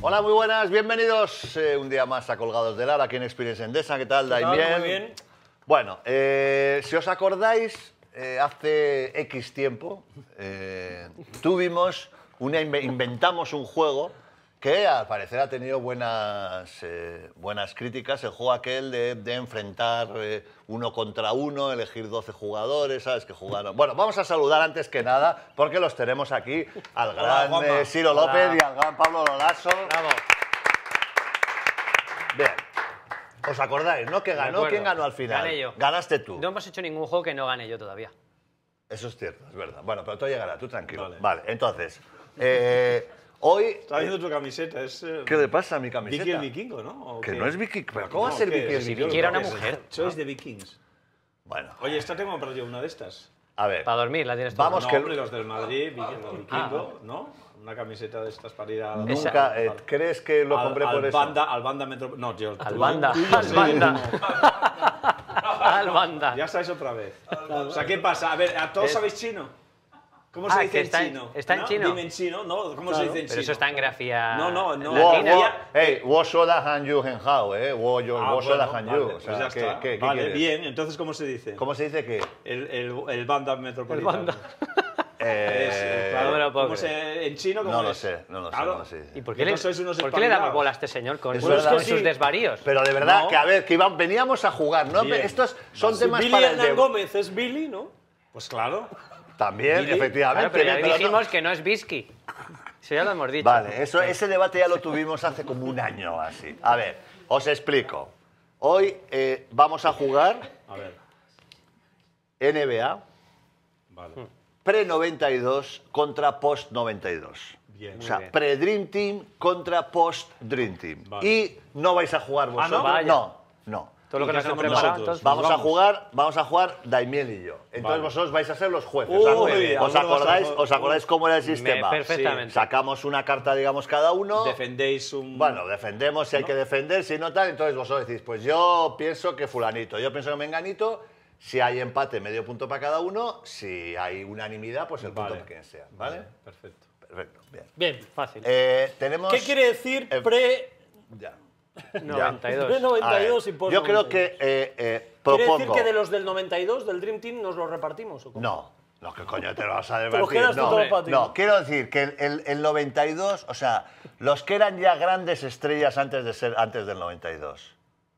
Hola, muy buenas, bienvenidos un día más a Colgados de Lara aquí en Experience Endesa. ¿Qué tal, Daimiel? Muy bien. Bueno, si os acordáis, hace X tiempo inventamos un juego que al parecer ha tenido buenas críticas, el juego aquel de enfrentar uno contra uno, elegir 12 jugadores, ¿sabes? Que jugaron. Bueno, vamos a saludar antes que nada, porque los tenemos aquí, al gran Ciro López y al gran Pablo Lolaso. Bravo. Bien. ¿Os acordáis, no? ¿Que ganó? ¿Quién ganó al final? Gané yo. Ganaste tú. No hemos hecho ningún juego que no gane yo todavía. Eso es cierto, es verdad. Bueno, pero todo llegará, tú tranquilo. Vale. Vale, entonces, hoy... Está viendo tu camiseta, es... ¿Qué le pasa a mi camiseta? Vicky el vikingo, ¿no? ¿O Que qué? no es Vicky, pero ¿cómo va a ser Vicky el Si vikingo? Vicky era una ¿Qué es? mujer. Sois de Vikings. Bueno, Oye, esta tengo que comprar yo una de estas. a ver, Para dormir la tienes tú. Vamos, No, que- hombre, los del Madrid, vikingo, ¿no? Una camiseta de estas para ir a... nunca... ¿crees que lo compré por eso? Al banda Metro... No, yo... Al tú- banda. tú y yo Al sí. banda. Al banda. Ya sabes otra vez. O sea, ¿qué pasa? A ver, ¿a todos sabéis chino? ¿Cómo se Ah, dice que en está en- chino? está en ¿No? chino. Dime en chino, ¿no? ¿Cómo se dice en chino? Pero eso está en grafía No. latina. Hey, wo soda han yu hen hao, wo Ah, soda bueno, han vale, yu. pues O sea, ya está. ¿qué Vale, quieres? bien. Entonces, ¿cómo se dice? ¿Cómo se dice que? El banda metropolitano. El banda. Claro, No me lo puedo ¿cómo en chino cómo No lo es? sé, no lo sé, Claro. no lo sé. ¿Y por qué le Entonces sois unos damos espabilados. bola a este señor con Es sus verdad. sus desvaríos? Pero de verdad, No. que a ver, que veníamos a jugar, ¿no? Bien. Estos son Si temas Billy para el Hernán de... Gómez es Billy, ¿no? Pues claro. También, Billy. efectivamente. Claro, pero ya pero no- dijimos que no es Bisky. Eso ya lo hemos dicho. Vale, ese debate ya lo tuvimos hace como un año o así. A ver, os explico. Hoy vamos a jugar A ver. NBA Vale. pre-92 contra post-92. Bien. O sea, bien. pre-Dream Team contra post-Dream Team. Vale. Y no vais a jugar vosotros. ¿no? Vaya. No. Todo lo ¿Y que qué nos hemos hacemos preparado, nosotros? entonces. Vamos a jugar Daimiel y yo. Entonces Vale. vosotros vais a ser los jueces. Uy, ¿Os alguno vas a acordáis, jugar- ¿Os acordáis cómo era el sistema? perfectamente. Sacamos una carta, digamos, cada uno. Defendéis un... Bueno, defendemos si hay que defender, si no tal, entonces vosotros decís, pues yo pienso que fulanito, yo pienso que menganito, si hay empate, medio punto para cada uno, si hay unanimidad, pues el punto Vale. para quien sea, ¿vale? Perfecto. Perfecto, bien. Bien. Fácil. Tenemos... ¿Qué quiere decir Ya. 92. pre-92 A ver, y post-92? yo creo que ¿Quiere propongo... decir que de los del 92, del Dream Team, nos los repartimos? ¿o cómo? No, que coño te lo vas a Te los repartir. quedas tú No, todo para ti. no, quiero decir que el 92, o sea, los que eran ya grandes estrellas antes del 92.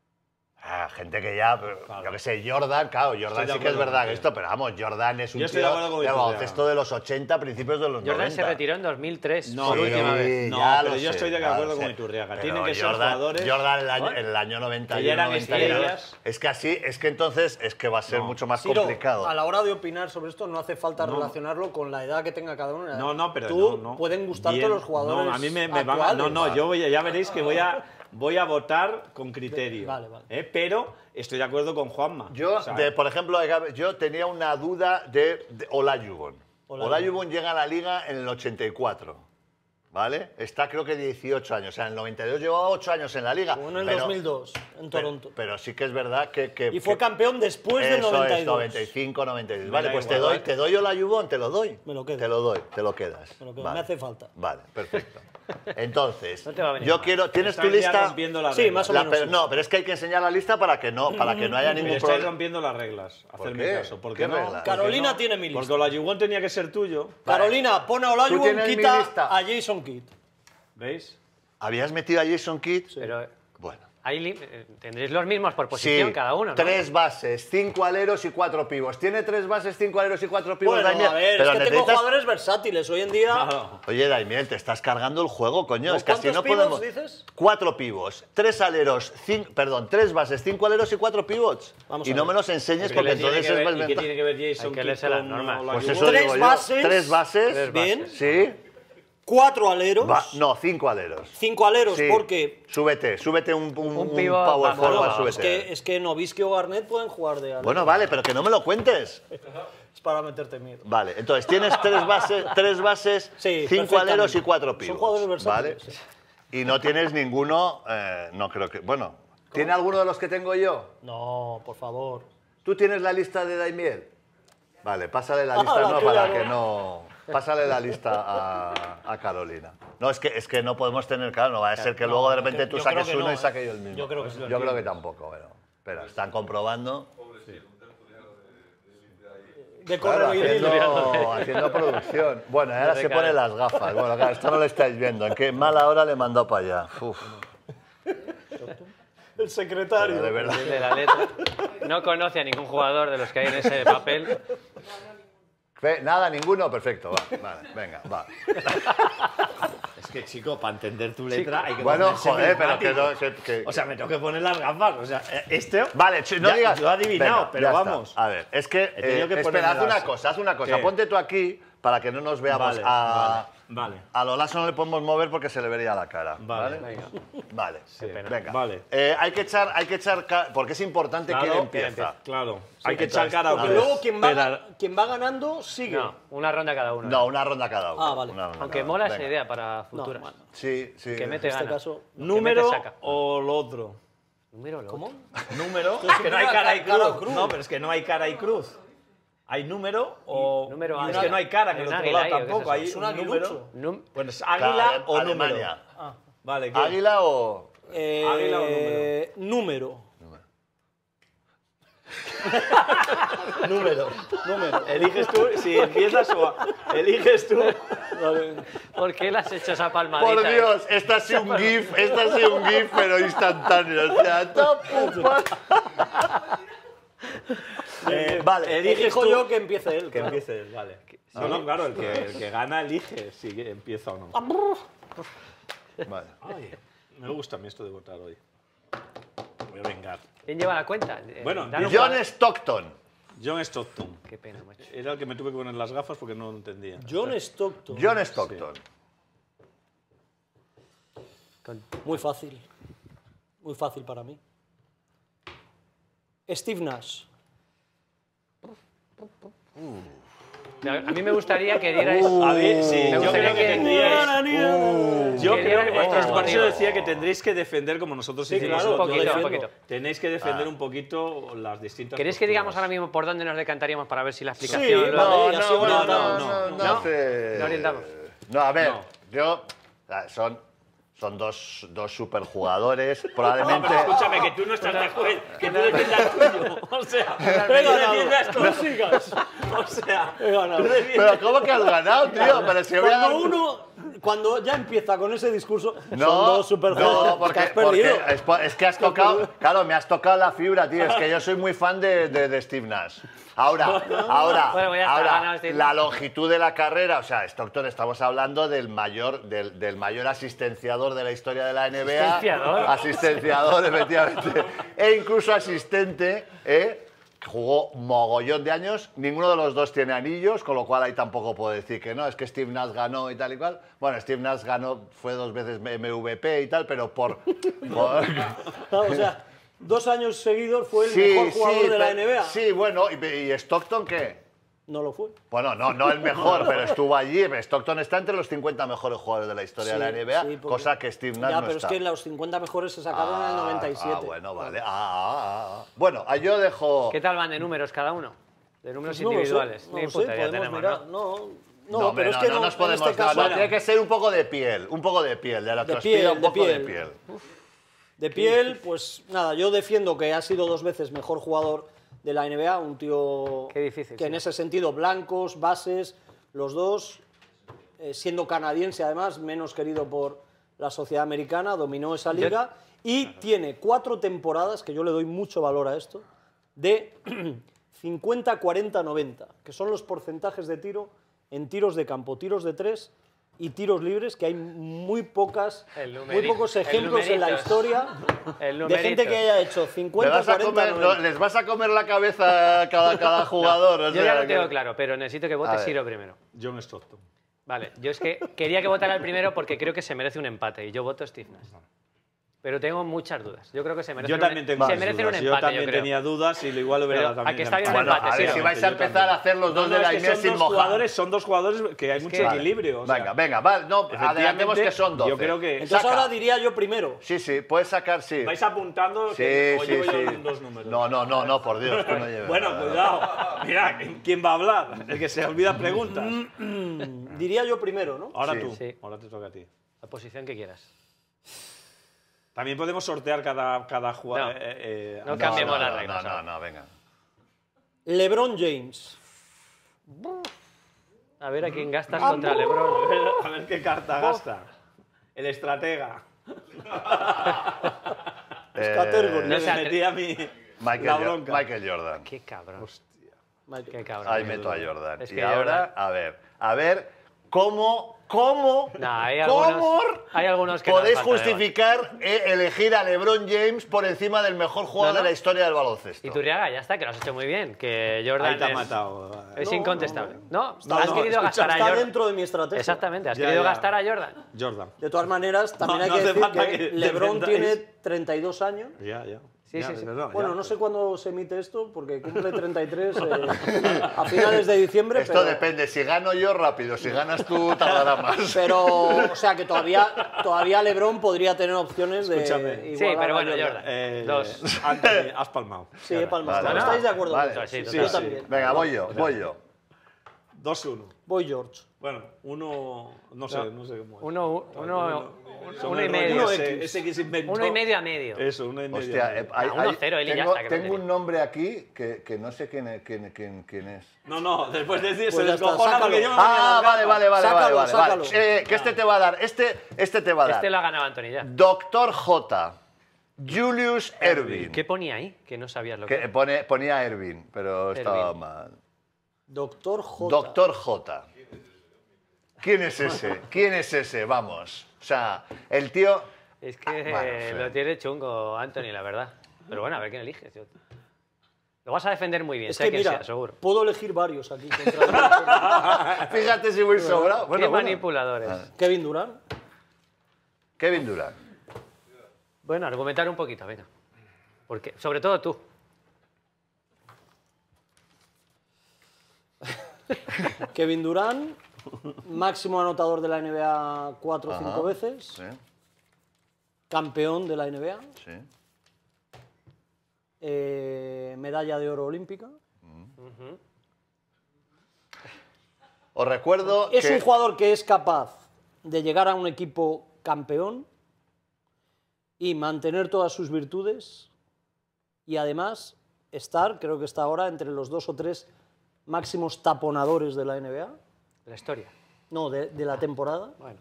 Gente que ya, yo qué sé, Jordan, claro, Jordan de sí que es acuerdo verdad que contigo. esto, pero vamos, Jordan es un Yo estoy de tío acuerdo con de Iturriaga. baloncesto de los 80, principios de los 90. Jordan se retiró en 2003, No, por sí, última vez. No, ya pero lo yo sé, estoy de ya lo acuerdo sé. con Iturriaga. Pero Tienen que ser Jordan, jugadores... Jordan el año 91, Que ya eran 92. estrellas. Es que así, es que entonces es que va a ser mucho más Ciro, complicado. a la hora de opinar sobre esto no hace falta relacionarlo con la edad que tenga cada uno. No, pero Tú no. pueden gustarte Bien. los jugadores No, a mí me van a... actuales. No, yo ya veréis que voy a votar con criterio. Vale. Pero estoy de acuerdo con Juanma. Yo, O sea, por ejemplo, yo tenía una duda de Olajuwon. Olajuwon llega a la liga en el 84, ¿vale? Está creo que 18 años, o sea, en el 92 llevaba 8 años en la liga. Jugó en el pero- 2002, en Toronto. Pero sí que es verdad que... Y fue campeón después del Eso 92. es, 95, 96. Me Vale, da pues igual. te doy Olajuwon, te lo doy. Me lo quedo. Te lo doy, te lo quedas. Me lo quedo, Vale. me hace falta. Vale, perfecto. Entonces, No te va a venir yo mal. quiero... ¿Tienes tu estáis ya lista? rompiendo las Sí, reglas. más o menos. No, pero es que hay que enseñar la lista para que no haya ningún Me estáis problema. rompiendo las reglas. Hacerme qué? caso. ¿Por ¿Qué qué no? reglas? ¿Por qué Carolina no? tiene mi lista. Porque Olajuwon tenía que ser tuyo. Carolina, pon a Olajuwon, tienes mi quita lista. a Jason Kidd. ¿Veis? ¿Habías metido a Jason Kidd? Pero Bueno. tendréis los mismos por posición Sí, cada uno, ¿no? 3 bases, 5 aleros y 4 pivos. Tiene 3 bases, 5 aleros y 4 pivos. Bueno, Daimiel, a ver, pero es que tengo necesitas- jugadores versátiles. Hoy en día... Claro. Oye, Daimiel, te estás cargando el juego, coño. ¿No? Es que así no ¿Cuántos pivots podemos... dices? 4 pivos, 3 aleros, 3 bases, 5 aleros y 4 pivots. Vamos Y a no ver. me los enseñes ¿Qué porque le tiene entonces que es ver- más ¿Y qué ventaja. tiene que ver Jason Hay que Kidd leerse las con normas. Olajuwon? Pues eso Tres digo yo. bases. 3 bases. Tres Bien. bases. Sí. 4 aleros. No, 5 aleros. 5 aleros, Sí. porque... Súbete un pivot power bajo. forward, Bueno, súbete. Es que Nowitzki o Garnett pueden jugar de alero. Bueno, vale, pero que no me lo cuentes. Es para meterte miedo. Vale, entonces tienes 3 bases, Sí, 5 aleros y perfectamente. 4 Son pivots. jugadores versátiles, ¿Vale? sí. Y no tienes ninguno, no creo que... Bueno, ¿tiene alguno de los que tengo yo? No, por favor. ¿Tú tienes la lista de Daimiel? Vale, pásale la Ah, lista, la no, tuya para no. que no... Pásale la lista a Carolina. No, es que no podemos tener, claro, no va a ser que luego de repente tú yo creo saques que uno no, y saque yo el mismo. Yo creo que sí. Yo creo que tampoco, pero están comprobando. De Claro, correr haciendo producción. Bueno, y ahora se pone las gafas. Bueno, claro, esto no lo estáis viendo. En qué mala hora le mandó para allá. Uf, el secretario. pero de verdad. De la letra. No conoce a ningún jugador de los que hay en ese papel. Nada, ninguno, perfecto. Vale, venga, va. Es que, chico, para entender tu letra hay que Bueno, ponerse joder, pero que prismático. no. que- O sea, me tengo que poner las gafas. O sea, este... Vale, no ya digas. lo he adivinado, Venga, pero ya está. vamos. A ver, es que. He tenido que espera, ponerme haz una cosa. ¿Qué? Ponte tú aquí para que no nos veamos Vale, vale. A Lolaso no le podemos mover porque se le vería la cara. Vale. Venga. Vale. pena. Venga. Vale. Hay que echar porque es importante quién empieza. Claro. Hay que echar cara a Porque ver, luego quien va ganando sigue. No, una ronda cada uno. No, una ronda cada uno. Ah, vale. Una ronda Aunque cada uno. mola esa Venga. idea para futuras. bueno. Sí. Que mete En este gana. caso, ¿Número mete saca. o lo otro? Número, ¿cómo? Número. Es que no hay cara y cara o cruz. cruz. No, pero es que no hay cara y cruz. ¿Hay número o...? Número y es águila. que no hay cara, que Hay el un otro águila lado ahí, ¿o qué es tampoco. eso? Hay Es un un aguilucho. número. Pues Claro, águila o Alemania. número. Vale, ¿qué? ¿Águila o...? ¿Águila o número. Número. Eliges tú si empiezas o... Eliges tú. ¿Por qué le has hecho esa palmadita? Por Dios, esta ha sido un GIF, pero instantáneo. O sea, Vale, Elijo yo que empiece él. Que claro. empiece él, vale. No, claro, el que gana elige si empieza o no. Vale. Ay, me gusta a mí esto de votar hoy. Voy a vengar. ¿Quién lleva la cuenta? Bueno, danos John una- Stockton. John Stockton. Qué pena, macho. Era el que me tuve que poner las gafas porque no lo entendía. John Stockton. John Stockton. Muy fácil. Muy fácil para mí. Steve Nash. A mí me gustaría que dierais... A ver, sí, Me yo gustaría creo que que- tendríais... Yo que creo dierais que... vuestros Por eso motivos. decía que tendréis que defender como nosotros Sí, hicimos claro, el otro yo día. defiendo. Tenéis que defender un poquito las distintas ¿Queréis que digamos ahora posturas. mismo por dónde nos decantaríamos para ver si la explicación... Sí, luego- vale. y así orientamos. ¿No? hace- No orientamos. No, a ver, No. yo... o sea, son dos superjugadores, No, probablemente... pero escúchame, que tú no estás de acuerdo, que tú defiendas tuyo. O sea, tú He ganado. defiendas No sigas. O sea, He ganado. tú defiendas... Pero ¿cómo que has ganado, tío? Pero si voy a dar- Cuando ya empieza con ese discurso, son No, dos superjugadores. no, porque, que has perdido. es que has tocado, claro, me has tocado la fibra, tío. Es que yo soy muy fan de Steve Nash. Ahora, Bueno, ya está, ganado Steve la Nash. longitud de la carrera, o sea, Stockton, estamos hablando del mayor asistenciador de la historia de la NBA. ¿Asistenciador? Asistenciador, efectivamente. E incluso asistente, que jugó mogollón de años. Ninguno de los dos tiene anillos, con lo cual ahí tampoco puedo decir que no. Es que Steve Nash ganó y tal y cual. Bueno, Steve Nash ganó, fue 2 veces MVP y tal, pero por Claro, o sea, 2 años seguidos fue el mejor jugador de la NBA. Sí, bueno, ¿y Stockton qué? No lo fue. Bueno, no el mejor, pero estuvo allí. Stockton está entre los 50 mejores jugadores de la historia de la NBA, sí, porque- cosa que Steve Nash Ya, no pero está. es que los 50 mejores se sacaron en el 97. Bueno, vale. Bueno, yo dejo... ¿Qué tal van de números cada uno? De números No lo sé, individuales. no Ni lo sé, puta idea podemos tenemos, mirar. ¿no? No, hombre, pero es que no, nos en podemos este caso... tiene que ser un poco de piel, de la piel, un poco de de piel. piel. De piel, pues nada, yo defiendo que ha sido 2 veces mejor jugador de la NBA, un tío Qué difícil, que sí. en ese sentido, blancos, bases, los dos, siendo canadiense además, menos querido por la sociedad americana, dominó esa liga y tiene 4 temporadas, que yo le doy mucho valor a esto, de 50, 40, 90, que son los porcentajes de tiro en tiros de campo, tiros de 3 y tiros libres, que hay muy pocos ejemplos en la historia de gente que haya hecho 50, 40, 90. ¿Les vas a comer la cabeza a cada jugador? o Yo sea, ya lo que- tengo claro, pero necesito que A vote ver. Ciro primero. John Stockton. Vale, yo es que quería que votara el primero porque creo que se merece un empate y yo voto Steve Nash. pero tengo muchas dudas. Yo creo que se merecen Yo también tengo se muchas merecen dudas. un empate, Yo también creo. tenía dudas y igual hubiera Pero dado también aquí está bien empate. un Bueno, empate, a ver sí, si no, vais a yo empezar también. a hacer los dos de la Inés sin mojar. Son dos jugadores que hay mucho equilibrio. o sea, Venga, venga, vale, no, adelantemos que son 12. Yo creo que... Entonces Saca. ahora diría yo primero. Sí, sí, puedes sacar, sí. ¿Vais apuntando? Sí, que, o sí, llevo yo sí. dos números? No, por Dios, tú no lleves. Bueno, nada. cuidado. Mira, ¿quién va a hablar? El que se olvida preguntas. Diría yo primero, ¿no? Ahora Sí. tú. Sí. Ahora te toca a ti. La posición que quieras. También podemos sortear cada jugador. No cambiemos las reglas. No, venga. LeBron James. A ver a quién gastas contra LeBron. A ver qué carta gasta. El estratega. Category. no Me sé, metí a mí la Michael, bronca. Michael Jordan. Qué cabrón. Michael. Qué cabrón. Ahí meto a Jordan. Es Y que ahora, a ver, ¿cómo No, hay algunos que no podéis hace falta justificar elegir a LeBron James por encima del mejor jugador de la historia del baloncesto? Y Turriaga, ya está, que lo has hecho muy bien. Que Jordan Ahí te ha es, matado. es incontestable. No, No, has no, querido escucha, gastar a está Jordan. dentro de mi estrategia. Exactamente, has Ya, querido ya. gastar a Jordan. Jordan. De todas maneras, también No, hay no que hace decir falta que que LeBron defendáis. tiene 32 años. Ya. Sí, Ya, sí, es sí. verdad, Bueno, ya. no sé cuándo se emite esto, porque cumple 33 a finales de diciembre. Esto pero, depende, si gano yo rápido, si ganas tú tardará más. Pero, o sea, que todavía LeBron podría tener opciones de Escúchame. Sí, igualar pero a bueno, Jordan. Dos. Dos. Anthony, has palmado. Sí, he palmado. Vale, ¿Estáis de acuerdo? vale. con eso? Sí, Yo total. también. Venga, voy yo. 2-1. Voy George. Bueno, uno. No sé cómo es. Uno Son y el medio. rollo ese que se inventó. 1,5 a medio. Eso, 1,5. Hostia, 1-0, él y ya está, que tengo no un nombre aquí que no sé quién es. No, después de decir, Pues se ya está, descojona sácalo. porque yo me voy a Ah, las vale. Sácalo, sácalo. Que este te va a dar, este te va a dar. Este lo ha ganado Anthony ya. Doctor J. Julius Erving. ¿Qué ponía ahí? Que no sabías lo Que que ponía Erving, pero estaba Erving. mal. Doctor J. Doctor J. ¿Quién es ese? Vamos. O sea, el tío... Es que bueno, sí. lo tiene chungo Anthony, la verdad. Pero bueno, a ver quién eliges. Lo vas a defender muy bien, Es sé que quién mira, sea, seguro. puedo elegir varios aquí. contra Fíjate si voy sobrado. Qué manipuladores. Kevin Durant. Kevin Durant. Bueno, argumentar un poquito, venga. Porque, sobre todo tú. Kevin Durant, máximo anotador de la NBA 4 o 5 veces, Sí, campeón de la NBA, sí. medalla de oro olímpica. Os recuerdo Es que... un jugador que es capaz de llegar a un equipo campeón y mantener todas sus virtudes y además creo que está ahora entre los 2 o 3 máximos taponadores de la NBA. La historia. No, de la temporada. Bueno.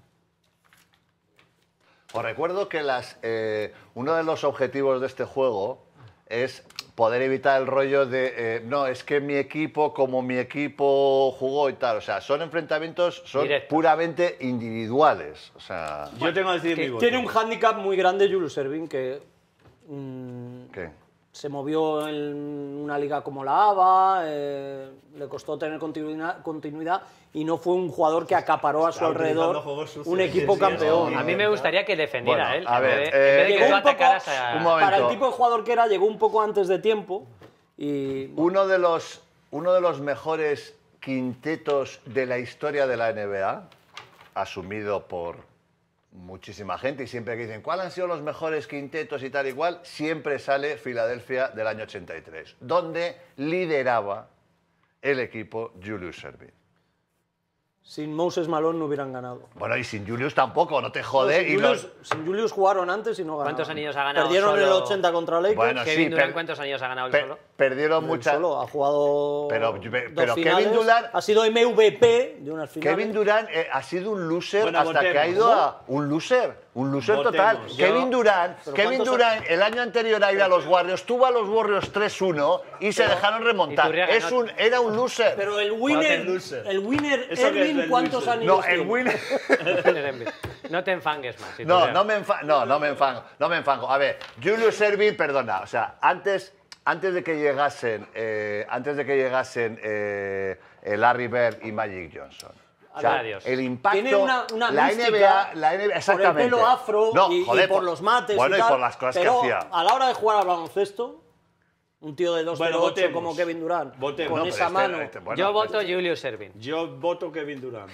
Os recuerdo que uno de los objetivos de este juego es poder evitar el rollo de no, es que mi equipo, como mi equipo jugó y tal. O sea, son enfrentamientos Directos. puramente individuales. O sea, Yo tengo que decir mi voto. Tiene un hándicap muy grande Julius Erving que ¿qué? se movió en una liga como la ABA, le costó tener continuidad y no fue un jugador que acaparó a su Está utilizando alrededor juegos sucios. un equipo Sí, campeón. A mí me gustaría que defendiera Bueno, él. a ver, en vez de que Llegó tú un poco, atacaras a... un momento. para el tipo de jugador que era, llegó un poco antes de tiempo y Uno de los mejores quintetos de la historia de la NBA, asumido por muchísima gente, y siempre que dicen ¿cuáles han sido los mejores quintetos y tal y cual? Siempre sale Filadelfia del año 83, donde lideraba el equipo Julius Erving. sin Moses Malone no hubieran ganado. Bueno, y sin Julius tampoco, no te jode. Sin Julius jugaron antes y no ganaron. ¿Cuántos anillos ha ganado Perdieron en el solo? 80 contra Lakers. Bueno, Kevin sí, Durant, ¿cuántos anillos ha ganado él solo? Perdieron Él muchas... solo ha jugado Pero dos Kevin finales, Durant- ha sido MVP de unas finales. Kevin Durant ha sido un loser Bueno, hasta que ha votemos. ido a... Un loser Votemos. total. Yo- Kevin Durant ¿cuántos Durant, el año anterior a ir a los Warriors, tuvo a los Warriors 3-1 y se dejaron remontar. Iturriaga Era un loser. Pero el loser. winner ¿Eso qué es Erving, el ¿cuántos loser? anillos No, el tiene? winner... No te enfangues más. No, Iturriaga. no me enfango. A ver, Julius Erving, perdona, o sea, antes de que llegasen Larry Bird y Magic Johnson, O sea, Adiós. el impacto, Tiene una la mística NBA, por el exactamente. pelo afro No, y joder, por los mates bueno, y tal, por las cosas pero que hacía. a la hora de jugar al baloncesto, un tío de 2'8" Bueno, votemos. como Kevin Durant, Votemos. con No, pero esa mano... bueno, Yo voto Julius Erving. Yo voto Kevin Durant.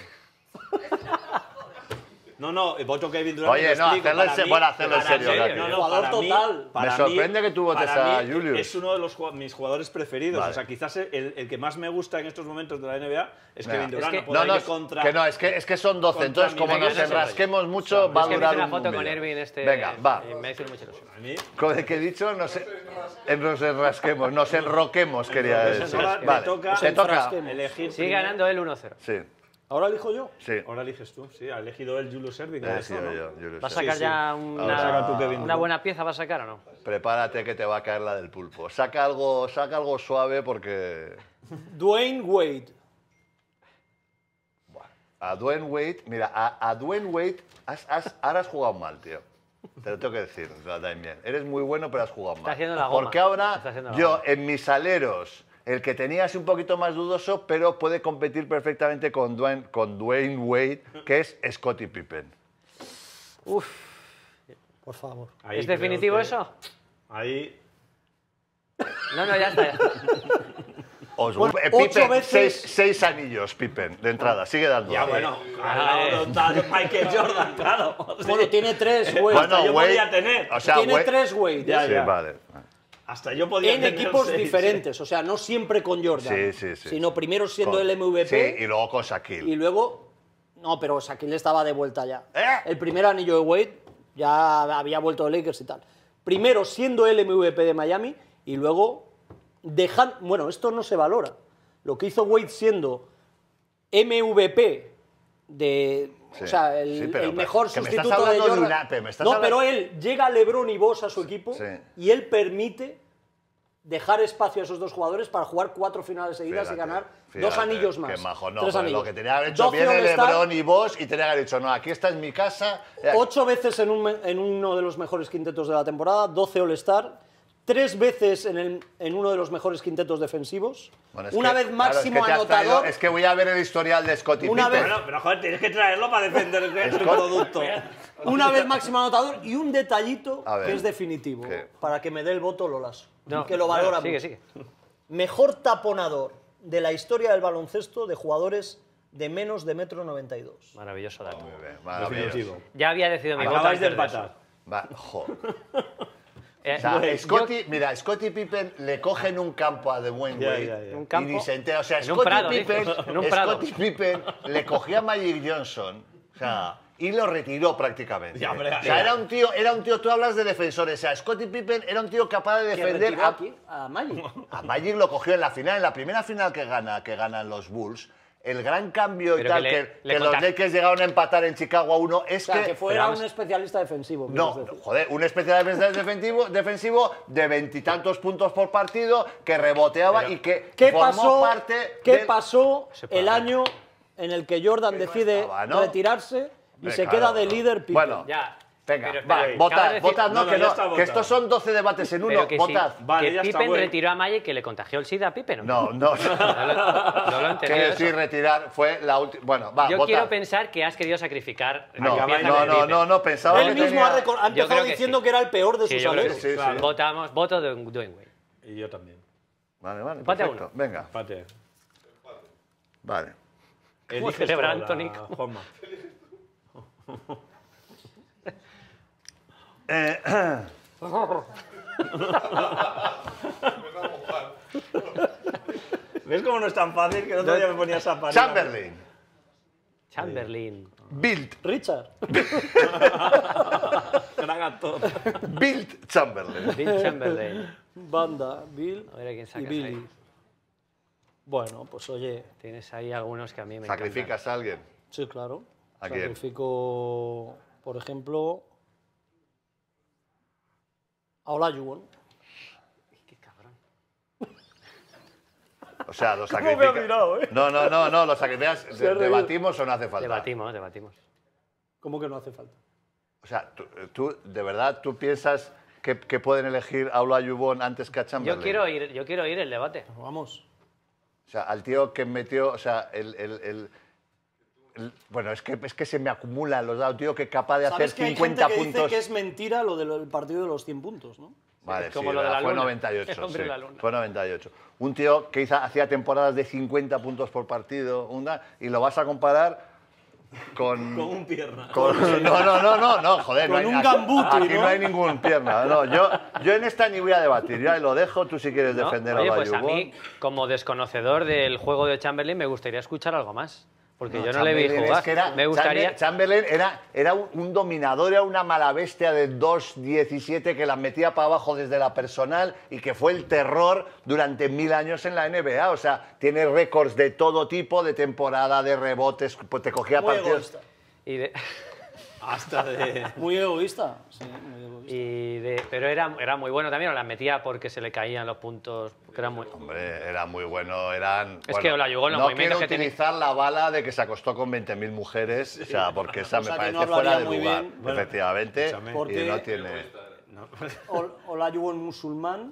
No, voto Kevin Durant. Oye, y lo no, explico. hacerlo en Para se- mí- bueno, hacerlo en para serio, mí- Gaki. Jugador para mí- total. para Me sorprende que tú votes para a mí Julius. Es uno de mis jugadores preferidos. Vale. O sea, quizás el que más me gusta en estos momentos de la NBA es Venga. Kevin Durant. Es No que- puedo No, ir contra... que no, es que son 12, contra entonces mi como nos regla. enrasquemos mucho, va a Es que me durar hice una un foto con vídeo. Erving este... Venga, va. Y me hizo mucha ilusión. A mí, ¿Cómo que he dicho? Nos enrasquemos, nos enroquemos, quería decir. ahora me Vale, toca te toca. enfrasquemos. elegir... Sigue ganando él 1-0. Sí, ¿Ahora elijo yo? sí. Ahora eliges tú, sí. Ha elegido el Julius Erving. He decidido yo, Julius. ¿Va a sacar sí. ya Ahora saca tú, Kevin. una buena pieza? ¿Va a sacar o no? Prepárate que te va a caer la del pulpo. Saca algo suave porque Dwayne Wade. a Dwayne Wade, mira, a Dwayne Wade ahora has jugado mal, tío. Te lo tengo que decir, Damien. Eres muy bueno, pero has jugado mal. haciendo la goma. Porque ahora Está haciendo la yo, goma. en mis aleros, el que tenía es un poquito más dudoso, pero puede competir perfectamente con Dwayne Wade, que es Scottie Pippen. Por favor. Ahí ¿Es creo definitivo que- eso? Ahí... No, ya está. Bueno, Pippen, 8 veces- seis anillos, Pippen, de entrada. Sigue dando. Ya, bueno, al lado está Michael Jordan, claro. Bueno, tiene 3 Wade. Bueno, yo Wade, podía tener. O sea, tiene Wade- 3 Wade. Ya, Sí, ya. vale. Hasta yo podía En tener equipos 6. diferentes, o sea, no siempre con Jordan. Sí, sí, sí. Sino primero siendo Con- el MVP Sí, y luego con Shaquille. y luego... No, pero Shaquille estaba de vuelta ya. ¿Eh? El primer anillo de Wade ya había vuelto de Lakers y tal. Primero siendo el MVP de Miami y luego dejando... Bueno, esto no se valora. Lo que hizo Wade siendo MVP de... Sí, o sea, el, sí, pero- el mejor que me estás sustituto de hablando de Jordan. una- pero me estás No, hablando- pero él llega LeBron y Bosh a su equipo Sí. y él permite dejar espacio a esos dos jugadores para jugar 4 finales seguidas y Fíjate, ganar fíjate, 2 anillos más. Qué majo, no. 3 joder, anillos. lo que tenía que haber hecho 12 viene All-Star, LeBron y Bosh y tenía que haber dicho, no, aquí está en mi casa. 8 veces en uno de los mejores quintetos de la temporada, 12 All-Star, 3 veces en uno de los mejores quintetos defensivos, Bueno, es una que- vez claro, máximo es que te has traído- anotador, es que voy a ver el historial de Scottie Una Pippen. vez- Bueno, pero joder, tienes que traerlo para defender el Scott- producto. una vez máximo anotador y un detallito A ver. que es definitivo, ¿Qué? para que me dé el voto Lolas, No, que lo valora sigue, mucho. sigue. Mejor taponador de la historia del baloncesto de jugadores de menos de 1,92 m. Maravilloso dato. Muy bien, maravilloso. Definitivo. Ya había decidido mi voto Acabáis de antes eso. empatar. Va, jo. Eh, O sea, yo- Scottie Pippen le coge en un campo a Dwayne Ya, Wade ya, ya. Un y campo- ni se entera. O sea, en un Scottie prado, Pippen, dices, en un prado. Scottie Pippen le cogió a Magic Johnson, o sea, y lo retiró prácticamente. Ya, hombre, o sea, ya. era un tío, tú hablas de defensores, o sea, Scottie Pippen era un tío capaz de Que defender retiró aquí a Magic. a Magic lo cogió en la final, en la primera final que ganan los Bulls. El gran cambio y Pero tal, que le que los contag- Lakers llegaron a empatar en Chicago a 1, es O sea, que que fuera vamos- un especialista defensivo. no, quieres decir. joder, un especial defensivo de 20 y tantos puntos por partido que reboteaba y que ¿Qué formó pasó, parte ¿qué del- pasó Se puede el hacer. año en el que Jordan decide estaba, ¿no? retirarse y se Claro. queda de líder Pippen? Bueno, Ya. venga, Pero va, espera, acabas votad, de decir- votad, no, No, que ya no, está que votado. estos son 12 debates en uno, Pero que, votad. Vale, que ya está, Pippen güey. retiró a Magic que le contagió el SIDA a Pippen. ¿o qué? No, no. No lo he entendido. Quiero decir, eso. retirar fue la última. Bueno, va, Yo votad. quiero pensar que has querido sacrificar. No, a Pippen. no, pensaba Él que mismo tenía... ha Yo empezado creo que diciendo sí. que era el peor de Sí, sus yo creo que aleros. sí. Claro. Votamos, voto de Dwayne Wade. Y yo también. Vale, vale, Empate a perfecto. uno. Venga, Empate. vale. ¿Cómo Eliges celebra tú, Anthony? Juanma. ¿Ves cómo no es tan fácil que el otro día me ponías a parir? Chamberlain, Chamberlain. Bill, Richard. Gran actor. Bill Chamberlain. Bill Chamberlain. Banda, Bill A ver a quién y sacas Billy. ahí. Bueno, pues oye, Tienes ahí algunos que a mí me ¿Sacrificas a alguien? sí, claro. ¿A quién? Sacrifico, por ejemplo, a Olajuwon. encantan. Qué cabrón. O sea, lo me ha sacrificas. mirado, eh? No, lo sacrificas. ha reído. ¿Debatimos o no hace falta? Debatimos. ¿Cómo que no hace falta? O sea, tú de verdad, ¿tú piensas que pueden elegir a Olajuwon antes que a Chamberlain? Yo quiero ir el debate. Vamos. O sea, al tío que metió, o sea, Bueno, es que se me acumulan los dados, tío, que es capaz de hacer ¿Sabes que hay 50 gente que dice puntos. que es mentira lo del partido de los 100 puntos, ¿no? Vale, Es como sí, lo de la fue luna. 98. El hombre Sí, de la luna. fue 98. Un tío que hacía temporadas de 50 puntos por partido, y lo vas a comparar con... Con un pierna. No, joder. Con no hay, un gambuti, aquí ¿no? no hay ningún pierna. No, yo en esta ni voy a debatir, ya lo dejo, tú si quieres ¿No? defender Oye, a pues a Olajuwon. mí, como desconocedor del juego de Chamberlain, me gustaría escuchar algo más. Porque yo no le vi Chamberlain jugar. es que era- Me gustaría... Chamberlain era un dominador, era una mala bestia de 2.17 que las metía para abajo desde la personal y que fue el terror durante 1000 años en la NBA. O sea, tiene récords de todo tipo, de temporada, de rebotes, pues te cogía Muy partidos. egoísta. Y de- Hasta de... Muy egoísta. Sí, muy egoísta. pero era muy bueno también, o las metía porque se le caían los puntos. Porque era muy... Hombre, era muy bueno, eran... Es que Olajuwon, los no movimientos quiero que tenía- utilizar la bala de que se acostó con 20.000 mujeres, o sea, porque esa me Cosa que parece no hablaría fuera de muy lugar, bien. Bueno, efectivamente, escúchame. y Porque- no tiene... Olajuwon musulmán.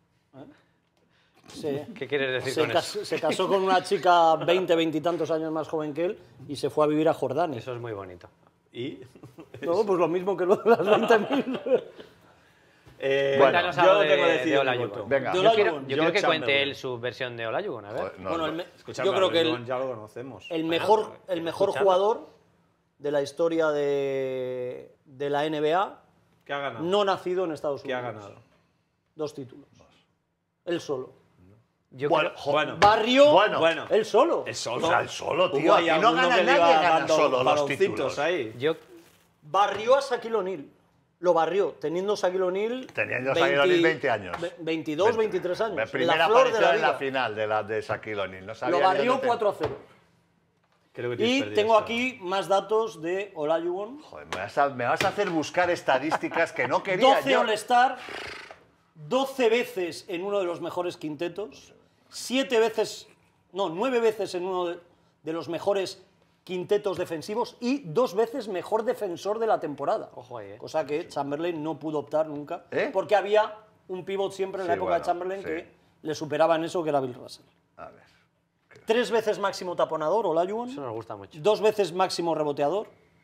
¿Qué quieres decir con eso? Se casó con una chica 20 y tantos años más joven que él y se fue a vivir a Jordania. Eso es muy bonito. ¿Y? No, pues lo mismo que lo de las 20.000. Cuéntanos yo algo lo tengo de decidido mi Olajuwon. voto. Venga. De Yo Olajuwon. quiero que cuente Chamberlain. él su versión de Olajuwon, a ver. Joder, no, Bueno, no. Escúchame, yo creo que Olajuwon ya lo conocemos. el mejor escúchame. jugador de la historia de la NBA ¿Qué ha ganado? no nacido en Estados ¿Qué Unidos. ha ganado? 2 títulos. Él solo. Yo Bueno, creo- jo- Bueno. Barrio, Bueno. él solo. Es solo. O sea, el solo, Hubo tío. ahí Aquí no alguno gana que le nadie, iba gana dando solo los baloncitos títulos. ahí. yo Barrió a Shaquille O'Neal. Lo barrió, teniendo Shaquille O'Neal. Teniendo Shaquille O'Neal 20 años. 22, 23 años. La En primera la flor de aparición la en la liga. final de Shaquille O'Neal. No sabía Lo ni barrió dónde 4-0. Creo que tienes Y perdido tengo esto. aquí más datos de Olajuwon. Joder, me vas a hacer buscar estadísticas que no quería 12 yo. All-Star, 12 veces en uno de los mejores quintetos, 9 veces en uno de los mejores quintetos defensivos y 2 veces mejor defensor de la temporada. Ojo ahí, Cosa que Chamberlain no pudo optar nunca, ¿Eh? porque había un pivot siempre en la Sí, época de bueno, Chamberlain sí. que le superaba en eso, que era Bill Russell. A ver. 3 veces máximo taponador, Olajuwon. Eso nos gusta mucho. 2 veces máximo reboteador.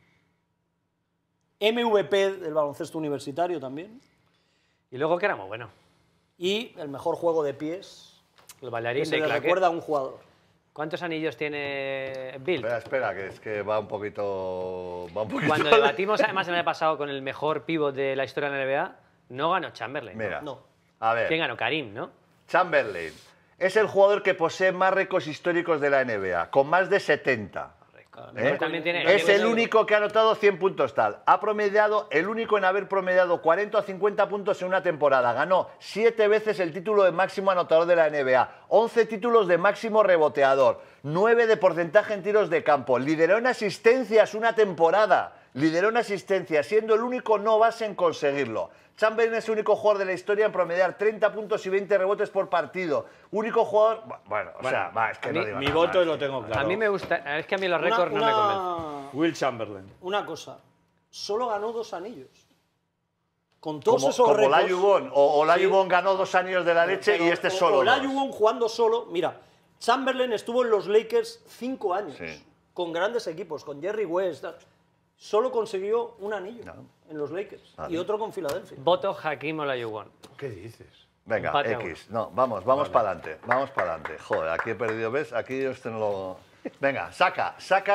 MVP del baloncesto universitario también. Y luego que era muy bueno. Y el mejor juego de pies El bailarín que se de le claquet. recuerda a un jugador. ¿Cuántos anillos tiene Bill? Espera, que es que va un poquito... Cuando debatimos además el año pasado con el mejor pívot de la historia de la NBA, no ganó Chamberlain. Mira, No. a ver. ¿Quién ganó? Karim, ¿no? Chamberlain es el jugador que posee más récords históricos de la NBA, con más de 70. ¿eh? También tiene- Es tiene- el único que ha anotado 100 puntos tal. Ha promediado, el único en haber promediado 40 o 50 puntos en una temporada. Ganó 7 veces el título de máximo anotador de la NBA, 11 títulos de máximo reboteador, 9 de porcentaje en tiros de campo. Lideró en asistencias una temporada. Lideró en asistencias, siendo el único no base en conseguirlo. Chamberlain es el único jugador de la historia en promediar 30 puntos y 20 rebotes por partido. Único jugador... Bueno, o sea, va, es que no digo Mi nada voto más. lo tengo claro. A mí me gusta... Es que a mí los récords no me convencen. Will Chamberlain. Una cosa, solo ganó 2 anillos. Con todos Como, esos como récords... Olajuwon. Olajuwon ganó 2 anillos de la leche y este solo 2. Olajuwon jugando solo... Mira, Chamberlain estuvo en los Lakers 5 años. Sí. Con grandes equipos, con Jerry West. Solo consiguió un anillo en los Lakers. Y otro con Filadelfia. Voto Hakim Olajuwon. ¿Qué dices? Venga, Empate a X. No, vamos para adelante. Vamos para adelante. Joder, aquí he perdido, ¿ves? Aquí yo este no lo... Venga, saca.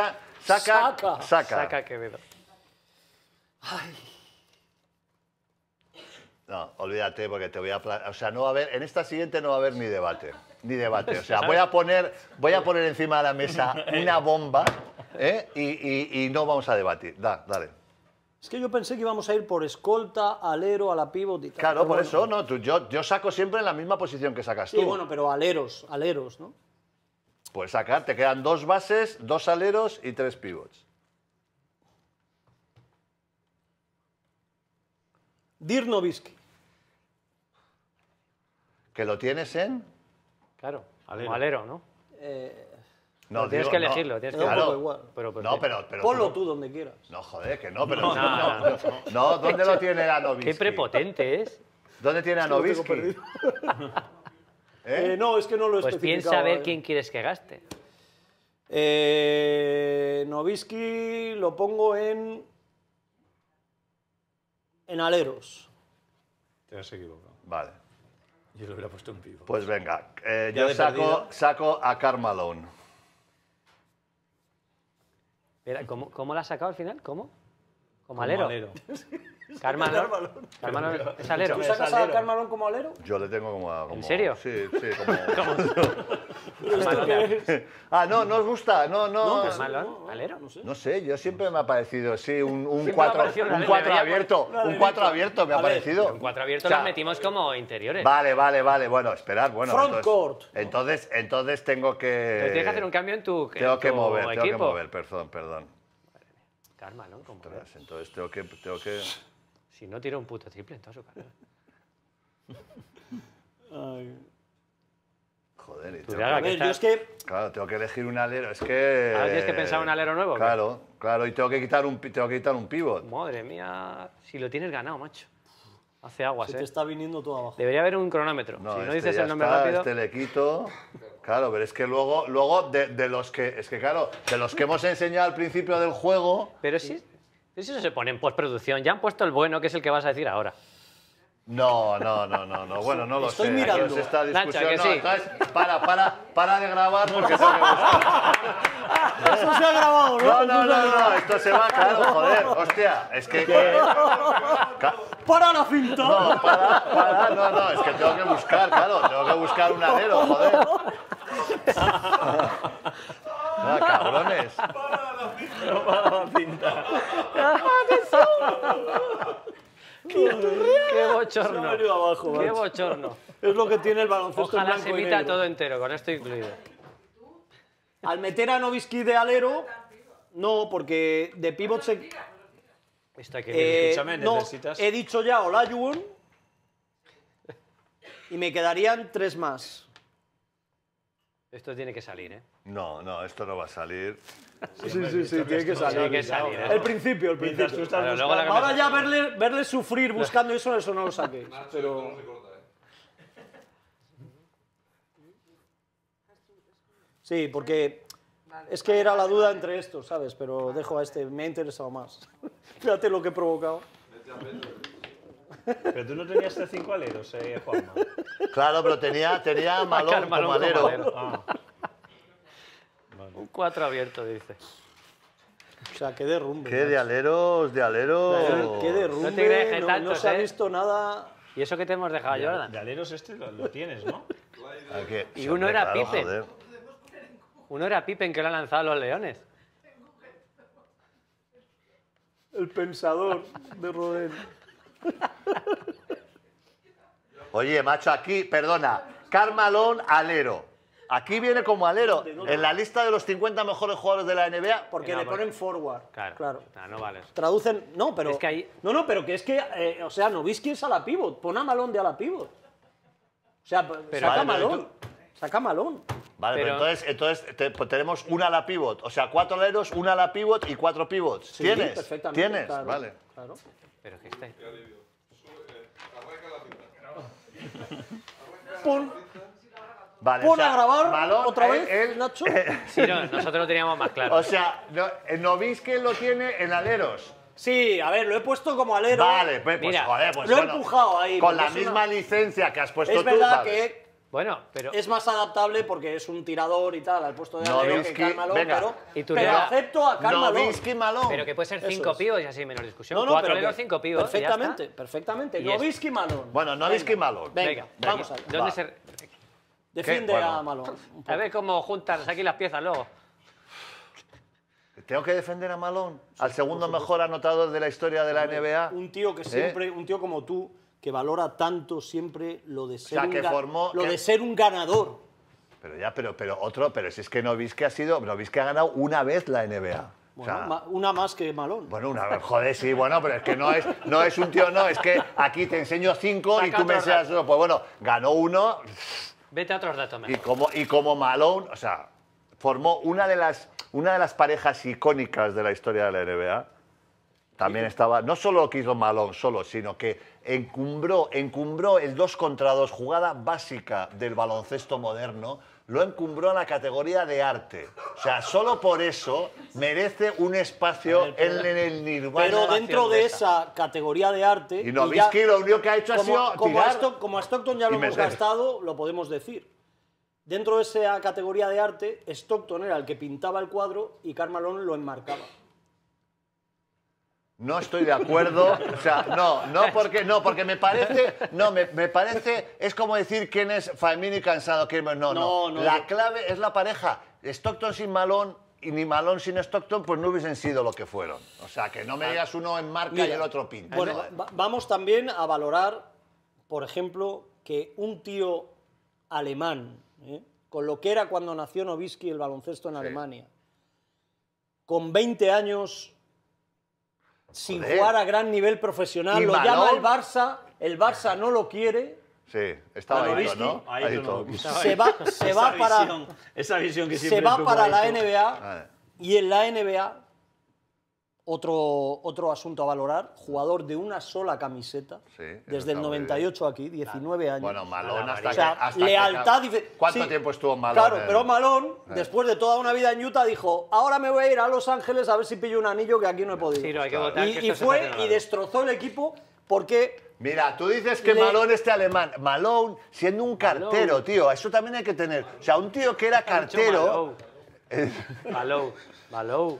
Saca Quevedo. No, olvídate porque te voy a... O sea, no va a haber... En esta siguiente no va a haber ni debate. Ni debate. O sea, voy a poner encima de la mesa una bomba, ¿eh? Y no vamos a debatir. Dale. Es que yo pensé que íbamos a ir por escolta, alero, a la pivot y tal. Claro, Pero por bueno. eso, ¿no? Yo saco siempre en la misma posición que sacas Sí, tú. bueno, pero aleros, ¿no? Puedes sacar, te quedan 2 bases, 2 aleros y 3 pivots. Dirk Nowitzki. ¿Que lo tienes en...? Claro, Alero. como alero, ¿no? No, Tienes digo, que no. elegirlo, tienes Me que da un Claro. poco igual. No, pero Ponlo tú donde quieras. No, joder, que no, pero... No. No, ¿dónde lo tiene a Nowitzki? Qué prepotente es. ¿Dónde tiene a Lo tengo Nowitzki? perdido. ¿Eh? No, es que no lo he Pues especificado. piensa a ver quién quieres que gaste. Nowitzki lo pongo en aleros. Te has equivocado. Vale. Yo lo hubiera puesto en pivot. Pues venga, Ya yo de perdida. saco a Karl Malone. Espera, ¿cómo la has sacado al final? ¿Cómo? Como Como alero. alero. Karl Malone es alero. ¿Tú sacas a Karl Malone como alero? Yo le tengo como... ¿En serio? Sí, como... ¿Esto qué es? Ah, no, ¿no os gusta? No. Karl Malone, alero. No sé. No sé, yo siempre me ha parecido, sí, un Siempre 4 me ha parecido una un ley, cuatro debería abierto. Un 4 abierto me ha A ver, parecido. En 4 abiertos O sea, los metimos como interiores. Vale, bueno, esperad, bueno. Front court. Entonces tengo que... Pero tienes que hacer un cambio en tu Tengo que mover, equipo. perdón. Karl Malone, ¿cómo? Ostras, entonces tengo que... Si no tira un puto triple en toda su carrera. Joder, y Tú tengo le hagas A que- ver, yo es que... Claro, tengo que elegir un alero, es que... Ahora tienes que pensar un alero nuevo, ¿o qué? Claro, y tengo que quitar un pivot. Madre mía, si lo tienes ganado, macho. Hace aguas, Se te está viniendo todo abajo. Debería haber un cronómetro. si no este dices ya el nombre está, rápido... Este le quito. Claro, pero es que luego de los que... Es que claro, de los que hemos enseñado al principio del juego... Pero si eso se pone en postproducción. Ya han puesto el bueno, que es el que vas a decir ahora. No. Bueno, no lo Estoy sé. mirando. Aquí es esta Nacho, discusión. que No, sí. entonces, para de grabar porque tengo que buscar. Eso se ha grabado, ¿no? No, esto se va, claro, joder, hostia, es que... ¡Para la cinta! No, no, es que tengo que buscar, claro, tengo que buscar un alero, joder. No, cabrones. ¡Qué bochorno! Se ha venido abajo, ¡Qué macho. bochorno! Es lo que tiene el baloncesto en Ojalá blanco se y emita negro. todo entero, con esto incluido. Al meter a Nowitzki de alero, no, porque de pivot se... Esto hay que... Escúchame, no, necesitas- he dicho ya Olajuwon y me quedarían 3 más. Esto tiene que salir, ¿eh? No, esto no va a salir. Sí, tiene que Tiene que salir, ¿eh? El principio. Mientras tú estás Claro, luego la buscando... Ahora ya verle sufrir buscando eso no lo saquéis. Pero... Sí, porque es que era la duda entre estos, ¿sabes? Pero dejo a este, me ha interesado más. Fíjate lo que he provocado. Pero tú no tenías C5 aleros, Juanma. Claro, pero tenía a Malone Malone como alero. como alero. Ah, Un 4 abierto, dice. O sea, qué derrumbe. ¿Qué de aleros? De aleros. Qué derrumbe, No te crees no tantos, se ha ¿eh? visto nada... ¿Y eso que te hemos dejado, Jordan? de aleros este lo tienes, ¿no? Aquí. Y Sí, uno hombre, era claro, Pippen. joder. Uno era Pippen, que lo han lanzado los Leones. El pensador de Rodén. Oye, macho, aquí, perdona, Karl Malone, alero. Aquí viene como alero. En la lista de los 50 mejores jugadores de la NBA. Porque No, le porque- ponen forward. Claro. No vale. Traducen... No, pero... Es que ahí- No, pero que es que... o sea, Nowitzki es a la pivot. Pon a Malone de a la pivot. O sea, saca Vale, pero Malone. Saca Malone. Vale, pero entonces pues tenemos una ala pivot. O sea, 4 aleros, una ala pivot y 4 pivots. Sí, ¿Tienes? perfectamente. ¿Tienes? Claro, Vale. claro. Pero que está... Pon Vale, a grabar Malone, otra vez, Nacho. Sí, no, nosotros lo teníamos más claro. O sea, Nowitzki lo tiene en aleros. Sí, a ver, lo he puesto como alero. Vale, pues Mira, joder, pues lo he bueno, empujado ahí, Con porque la es misma una- licencia que has puesto Es tú. verdad vale. que Bueno, pero... es más adaptable porque es un tirador y tal, al puesto de alero que Nowitzki, Karl Malone, venga. Y tú pero le das- acepto a Karl Malone. Nowitzki, Malone. Pero que puede ser Eso 5 es. pibos y así menos discusión. No, no, 4 pero aleros, que- 5 pibos. Perfectamente, perfectamente. Y Nowitzki, Malone. Bueno, Nowitzki, Malone. Venga, vamos allá. ¿Dónde Va. se...? Defiende Bueno. a Malone. un poco. A ver cómo juntas aquí las piezas luego. ¿Tengo que defender a Malone? Al segundo mejor anotador de la historia de la NBA. Un tío que siempre, un tío como tú, que valora tanto siempre lo de ser, sea, que formó- lo que- de ser un ganador. Pero si es que Nowitzki ha ganado una vez la NBA. Bueno, O sea, una más que Malone. bueno, una vez, joder, sí, bueno, pero es que no es un tío, no, es que aquí te enseño 5 y Saca tú me otro enseñas uno. Pues bueno, ganó uno Vete a otros datos y mejor. como Malone, o sea, formó una de las parejas icónicas de la historia de la NBA. También estaba, no solo lo que hizo Malone solo, sino que encumbró el 2 contra 2, jugada básica del baloncesto moderno. lo encumbró a la categoría de arte. O sea, solo por eso merece un espacio en el nirvana. Pero dentro de esa categoría de arte... Y Nowitzki lo único que ha hecho ha sido tirar. Como a Stockton ya lo hemos gastado, lo podemos decir. Dentro de esa categoría de arte, Stockton era el que pintaba el cuadro y Karl Malone lo enmarcaba. No estoy de acuerdo, o sea, porque me parece, es como decir quién es Famini y Cansado, no, la clave es la pareja. Stockton sin Malone y ni Malone sin Stockton, pues no hubiesen sido lo que fueron. O sea, que no me digas uno enmarca y el otro pinta. Bueno, vamos también a valorar, por ejemplo, que un tío alemán, con lo que era cuando nació Nowitzki el baloncesto en Alemania, con 20 años... sin jugar a gran nivel profesional, lo llama el Barça no lo quiere. Sí, estaba ahí, ¿no? Se va para esa visión que siempre la NBA y en la NBA otro asunto a valorar, jugador de una sola camiseta, desde el 98 aquí, 19 años. Bueno, Malone hasta lealtad. ¿Cuánto tiempo estuvo Malone? Claro, pero Malone, después de toda una vida en Utah, dijo, ahora me voy a ir a Los Ángeles a ver si pillo un anillo que aquí no he podido. Sí, no, hay que votar, y fue y destrozó el equipo porque... Mira, tú dices que Malone alemán. Malone siendo un cartero, tío, eso también hay que tener. O sea, un tío que era cartero... Malone.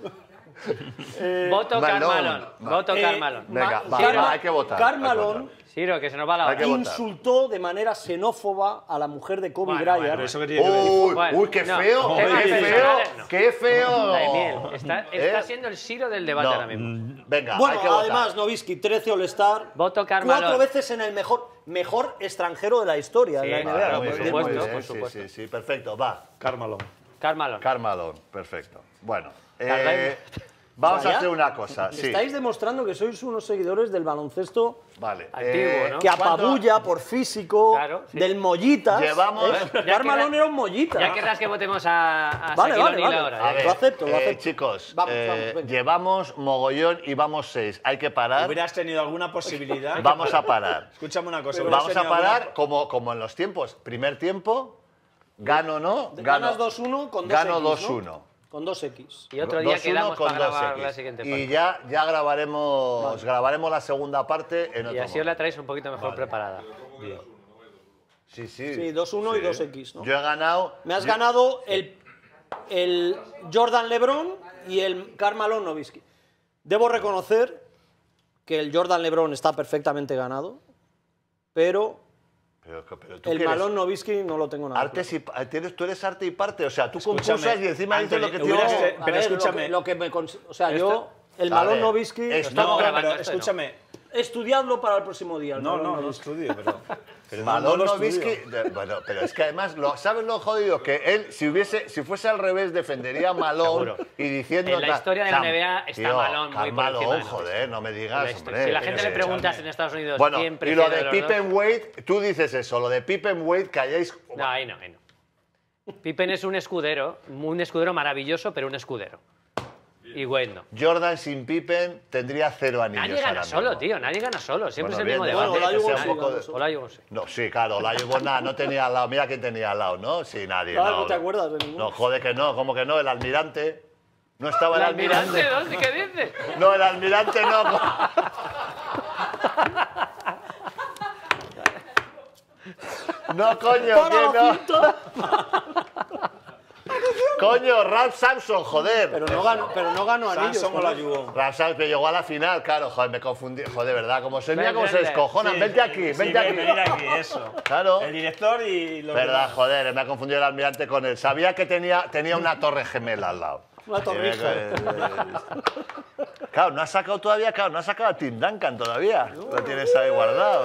Voto Karl Malone. Voto Karl Malone. Venga, hay que votar. Karl Malone Ciro, que se nos va la hora. Insultó de manera xenófoba a la mujer de Kobe Bryant. Uy, qué feo, qué feo. Está siendo el Ciro del debate ahora mismo. Venga, bueno, hay que votar. además, Nowitzki, 13 All-Star. Voto Karl Malone. 4 veces en el mejor extranjero de la historia en la NBA. Claro, por supuesto. Sí, perfecto, va. Karl Malone. Karl Malone, perfecto. Bueno, vamos a hacer una cosa. Estáis demostrando que sois unos seguidores del baloncesto antiguo, ¿no? que apabulla por físico, del mollitas. Karl Malone era un mollita. Ya querrás que votemos a Vale. ahora. A ver, lo acepto. Chicos, vamos, llevamos mogollón y vamos 6. Hay que parar. ¿Hubieras tenido alguna posibilidad? Vamos a parar. Escúchame una cosa. Vamos a parar como en los tiempos. Primer tiempo, gano no. Ganas 2-1 con 2X. Gano 2-1. ¿no? Con 2X. Y otro día quedamos para grabar la siguiente parte. Y ya grabaremos la segunda parte en otro Y así os la traéis un poquito mejor preparada. Bien. Sí. Sí, 2-1 y 2X, ¿no? Yo he ganado... Me has ganado el Jordan LeBron y el Karl Malone Nowitzki. Debo reconocer que el Jordan LeBron está perfectamente ganado, pero el Malone Nowitzki no lo tengo nada. Tú eres arte y parte, o sea, tú concursas y encima dices lo que tienes. Pero escúchame. O sea, yo, el Malone Nowitzki... Escúchame. Estudiadlo para el próximo día. No estudio, pero Malone Nowitzki, bueno, pero es que además, ¿sabes lo jodido? Que él, si fuese al revés, defendería a Malone y diciendo... En la historia de la NBA está Malone muy por encima. Joder, no me digas, hombre. Si la gente le preguntas en Estados Unidos quién prefiere. Y lo de Pippen Wade, tú dices eso, lo de Pippen Wade, que hayáis... No, ahí no. Pippen es un escudero maravilloso, pero un escudero. Y bueno. Jordan sin Pippen tendría 0 anillos. Nadie gana solo, tío. Nadie gana solo. Siempre es el mismo debate. Olajuwon sí. No, sí, claro. Olajuwon no tenía al lado. Mira quién tenía al lado, ¿no? Sí, nadie. Claro, no te acuerdas de ninguno. No, joder que no. ¿Cómo que no? El almirante. No estaba el almirante. ¿Dónde? ¿Qué dices? No, el almirante no. No, coño, que no. Coño, Ralph Sampson, joder. Pero no ganó anillos. Sampson o Olajuwon. Ralph Sampson llegó a la final, claro, joder, me confundí. Joder, ¿verdad? Mira cómo se descojonan. Vente aquí. Venir aquí, eso. Claro. El director y los verdad, demás. joder, me ha confundido el almirante con él. Sabía que tenía una torre gemela al lado. Una torrija. Claro, no has sacado a Tim Duncan todavía. Lo tienes ahí guardado,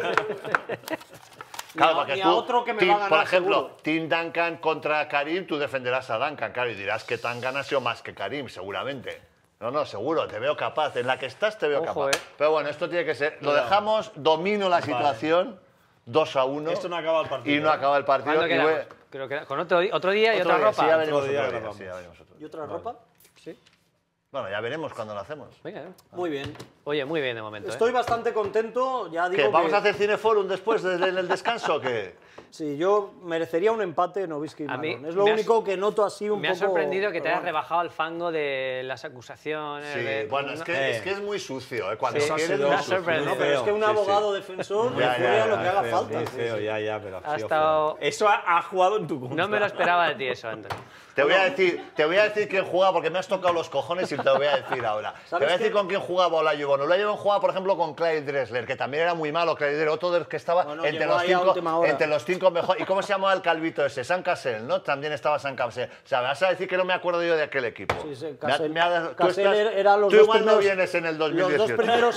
Claro, porque tú, otro que me va a ganar, por ejemplo, seguro. Tim Duncan contra Karim, tú defenderás a Duncan, claro, y dirás que Duncan ha sido más que Karim, seguramente. No, seguro, te veo capaz. En la que estás te veo capaz. Pero bueno, esto tiene que ser... Lo dejamos, domino la situación, 2-1. Esto no acaba el partido. Y no acaba el partido. Creo que con otro día y otra ropa. Sí, ya veremos otro día. ¿Y otra ropa? Sí. Bueno, ya veremos cuando lo hacemos. Venga. Muy bien. Oye, muy bien de momento. Estoy bastante contento, ya digo ¿Qué, ¿Vamos que a hacer Cineforum después en el descanso o qué? sí, yo merecería un empate Nowitzki y A mí Malone. Es lo me ha- único que noto así un Me poco... ha sorprendido que te pero hayas rebajado al fango de las acusaciones. Sí, de- bueno, es que es muy sucio, ¿eh? Cuando Sí, quieres ha sido- muy me ha sucio. sorprendido. No, pero es que un Sí, sí. abogado defensor Ya, recurre a lo que haga feo, falta. muy feo, ya, pero Ha sido estado- feo. Eso ha jugado en tu contra. No me lo esperaba de ti eso, Antonio. Te voy a decir quién jugaba porque me has tocado los cojones y te lo voy a decir ahora. Te voy a decir qué? con quién jugaba Olajuwon. Olajuwon jugaba, por ejemplo, con Clyde Drexler, que también era muy malo. Clyde Drexler, otro del que estaba Bueno, entre, llegó los ahí a última hora. entre los 5 mejores. ¿Y cómo se llamaba el calvito ese? San Cassell, ¿no? También estaba San Cassell. O sea, me vas a decir que no me acuerdo yo de aquel equipo. Sí, sí, Me ha- Cassell- me ha- tú Cassell estás- era los tú dos igual no primeros- vienes en el 2018. Los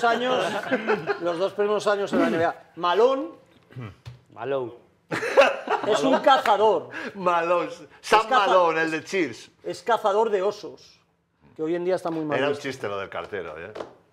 dos primeros años en la NBA. Malone Malou. es un cazador. Malone. Sam caza- Malone, el de Cheers. Es cazador de osos. Que hoy en día está muy mal Era un visto. chiste lo del cartero, ¿eh?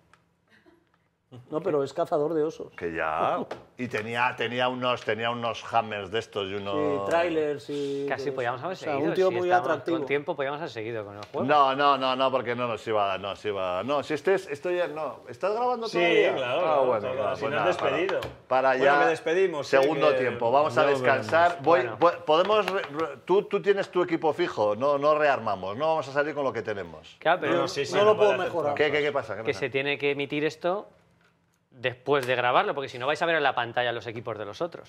No, pero es cazador de osos. Que ya. Y tenía unos hammers de estos y unos. Sí, trailers y... Casi podíamos haber o sea, seguido. un tío si muy estábamos atractivo. Con tiempo podíamos haber seguido con el juego. No, porque no nos iba a dar, no, si esto ya, no, ¿estás grabando Sí, todavía? claro, Ah, claro, bueno, claro, claro, si pues no has nada, despedido. Para Bueno, ya, que despedimos, sí, segundo que tiempo, vamos a luego descansar. veremos. Podemos, tú tienes tu equipo fijo, no rearmamos, no vamos a salir con lo que tenemos. Claro, pero No, sí, sí, no lo puedo puede hacer mejorar. ¿Qué pasa? ¿Qué que pasa? se tiene que emitir esto después de grabarlo, porque si no vais a ver en la pantalla los equipos de los otros.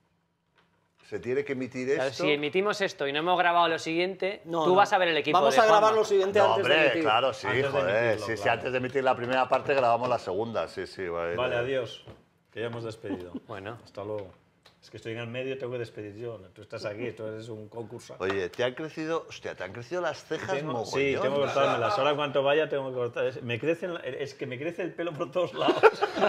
Se tiene que emitir Claro, esto. si emitimos esto y no hemos grabado lo siguiente, No, tú no. vas a ver el equipo Vamos de a grabar Juanma. lo siguiente No, antes de hombre, emitir. claro, sí, Antes de joder, emitirlo, sí, claro. antes de emitir la primera parte grabamos la segunda, sí, vale. Vale, adiós. Que ya hemos despedido. Bueno. Hasta luego. Es que estoy en el medio, tengo que despedir yo. Tú estás aquí, esto es un concurso. Oye, te han crecido las cejas Sí, mogollón. tengo que cortármelas. Ahora en cuanto vaya tengo que cortar. Es que me crece el pelo por todos lados.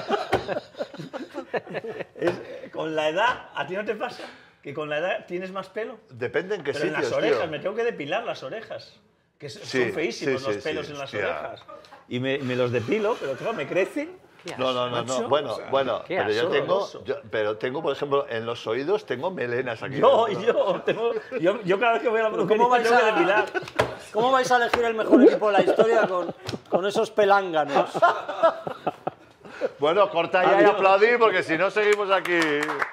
Con la edad, ¿a ti no te pasa? ¿Que con la edad tienes más pelo? Depende en qué Pero en sitios, las orejas, tío. me tengo que depilar las orejas. Que Sí, son feísimos sí, los sí, pelos sí, en las hostia. orejas. Y me los depilo, pero claro, me crecen. No. macho. Bueno, O sea, pero qué yo horroroso. tengo, por ejemplo, en los oídos tengo melenas aquí. Yo dentro. cada vez que voy a la ¿Cómo peluquería vais tengo que a- depilar. ¿Cómo vais a elegir el mejor equipo de la historia con esos pelánganos? Bueno, corta ya y aplaudí porque si no seguimos aquí.